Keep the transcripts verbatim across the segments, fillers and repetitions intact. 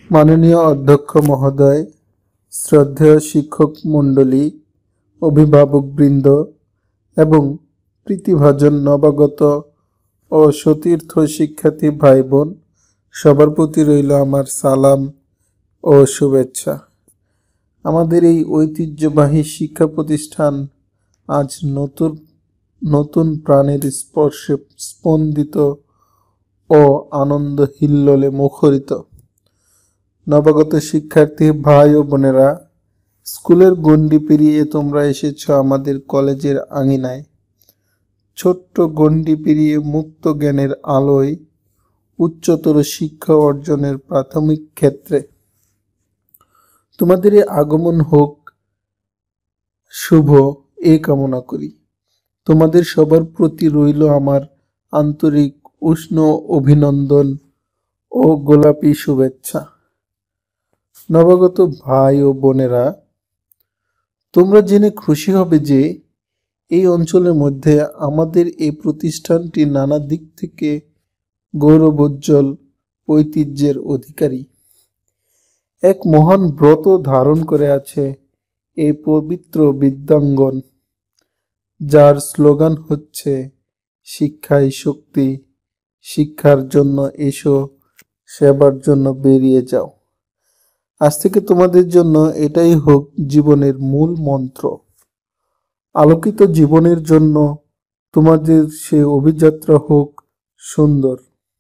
মাননীয় অধ্যক্ষ মহোদয়, শ্রদ্ধেয় শিক্ষক মণ্ডলী, অভিভাবকবৃন্দ এবং প্রীতিভাজন নবাগত ও সতীর্থ শিক্ষার্থী ভাই বোন, সবার প্রতি রইল আমার সালাম ও শুভেচ্ছা। আমাদের এই ঐতিহ্যবাহী শিক্ষা প্রতিষ্ঠান আজ নতুন নতুন প্রাণের স্পর্শে স্পন্দিত ও আনন্দ হিল্লোলে মুখরিত। নবাগত শিক্ষার্থী ভাই ও বোনেরা, স্কুলের গণ্ডি পেরিয়ে তোমরা এসেছ আমাদের কলেজের আঙিনায়। ছোট্ট গণ্ডি পেরিয়ে মুক্ত জ্ঞানের আলোয় উচ্চতর শিক্ষা অর্জনের প্রাথমিক ক্ষেত্রে তোমাদের আগমন হোক শুভ, এ কামনা করি। তোমাদের সবার প্রতি রইল আমার আন্তরিক উষ্ণ অভিনন্দন ও গোলাপি শুভেচ্ছা। নবাগত ভাই ও বোনেরা, তোমরা জেনে খুশি হবে যে এই অঞ্চলের মধ্যে আমাদের এই প্রতিষ্ঠানটি নানা দিক থেকে গৌরবোজ্জ্বল ঐতিহ্যের অধিকারী। এক মহান ব্রত ধারণ করে আছে এই পবিত্র বিদ্যাঙ্গন, যার স্লোগান হচ্ছে শিক্ষাই শক্তি, শিক্ষার জন্য এসো, সেবার জন্য বেরিয়ে যাও। আজ থেকে তোমাদের জন্য এটাই হোক জীবনের মূল মন্ত্র। আলোকিত জীবনের জন্য তোমাদের সে অভিযাত্রা হোক সুন্দর।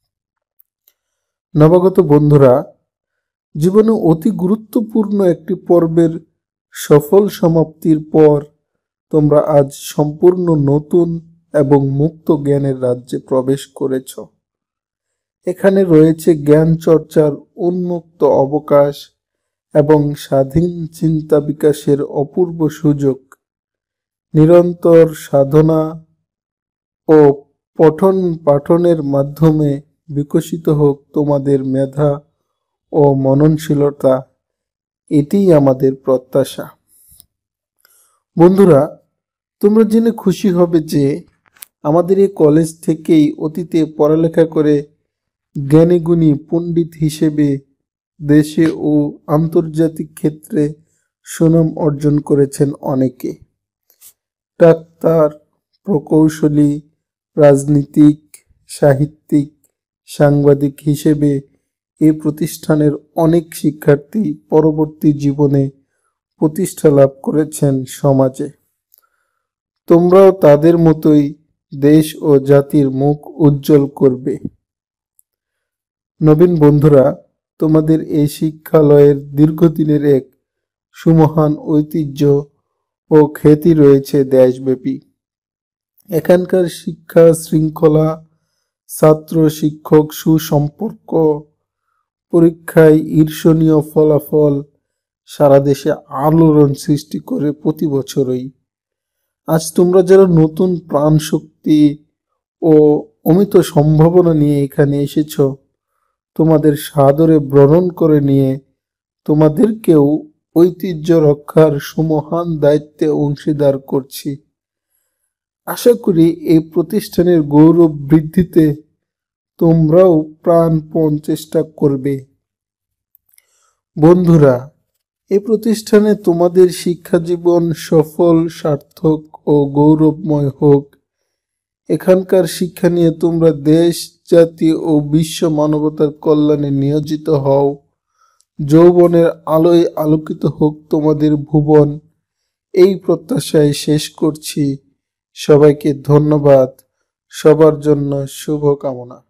নবাগত বন্ধুরা, জীবনে অতি গুরুত্বপূর্ণ একটি পর্বের সফল সমাপ্তির পর তোমরা আজ সম্পূর্ণ নতুন এবং মুক্ত জ্ঞানের রাজ্যে প্রবেশ করেছ। এখানে রয়েছে জ্ঞান চর্চার উন্মুক্ত অবকাশ এবং স্বাধীন চিন্তা বিকাশের অপূর্ব সুযোগ। নিরন্তর সাধনা ও পঠন পাঠনের মাধ্যমে বিকশিত হোক তোমাদের মেধা ও মননশীলতা, এটিই আমাদের প্রত্যাশা। বন্ধুরা, তোমরা জেনে খুশি হবে যে আমাদের এই কলেজ থেকেই অতীতে পড়ালেখা করে জ্ঞানীগুণী পণ্ডিত হিসেবে দেশে ও আন্তর্জাতিক ক্ষেত্রে সুনাম অর্জন করেছেন অনেকে। ডাক্তার, প্রকৌশলী, রাজনীতিক, সাহিত্যিক, সাংবাদিক হিসেবে এই প্রতিষ্ঠানের অনেক শিক্ষার্থী পরবর্তী জীবনে প্রতিষ্ঠা লাভ করেছেন সমাজে। তোমরাও তাদের মতোই দেশ ও জাতির মুখ উজ্জ্বল করবে। নবীন বন্ধুরা, তোমাদের এই শিক্ষালয়ের দীর্ঘদিনের এক সুমহান ঐতিহ্য ও খ্যাতি রয়েছে দেশব্যাপী। এখানকার শিক্ষা শৃঙ্খলা, ছাত্র শিক্ষক সুসম্পর্ক, পরীক্ষায় ঈর্ষণীয় ফলাফল সারা দেশে আলোড়ন সৃষ্টি করে প্রতি বছরই। আজ তোমরা যারা নতুন প্রাণ শক্তি ও অমিত সম্ভাবনা নিয়ে এখানে এসেছ, তোমাদের সাদরে বরণ করে নিয়ে তোমাদেরকেও ঐতিহ্য রক্ষার সুমহান দায়িত্বে অংশীদার করছি। আশা করি এই প্রতিষ্ঠানের গৌরব বৃদ্ধিতে তোমরাও প্রাণপণ চেষ্টা করবে। বন্ধুরা, এই প্রতিষ্ঠানে তোমাদের শিক্ষা জীবন সফল, সার্থক ও গৌরবময় হোক। এখানকার শিক্ষা নিয়ে তোমরা দেশ, জাতি ও বিশ্ব মানবতার কল্যাণে নিয়োজিত হও। যৌবনের আলোয় আলোকিত হোক তোমাদের ভুবন, এই প্রত্যাশায় শেষ করছি। সবাইকে ধন্যবাদ। সবার জন্য শুভকামনা।